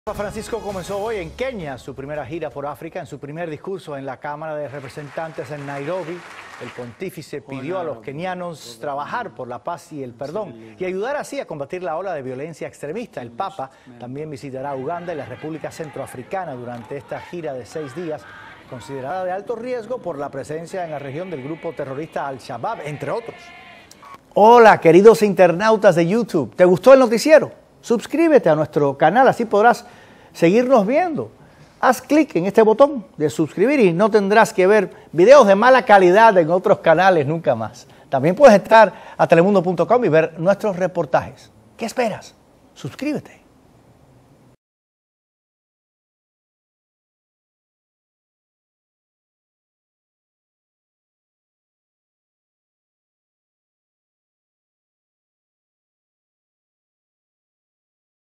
Papa Francisco comenzó hoy en Kenia su primera gira por África. En su primer discurso en la Cámara de Representantes en Nairobi, el pontífice pidió a los kenianos trabajar por la paz y el perdón y ayudar así a combatir la ola de violencia extremista. El Papa también visitará Uganda y la República Centroafricana durante esta gira de 6 días, considerada de alto riesgo por la presencia en la región del grupo terrorista Al-Shabaab, entre otros. Hola, queridos internautas de YouTube. ¿Te gustó el noticiero? Suscríbete a nuestro canal, así podrás seguirnos viendo. Haz clic en este botón de suscribir y no tendrás que ver videos de mala calidad en otros canales nunca más. También puedes entrar a telemundo.com y ver nuestros reportajes. ¿Qué esperas? Suscríbete.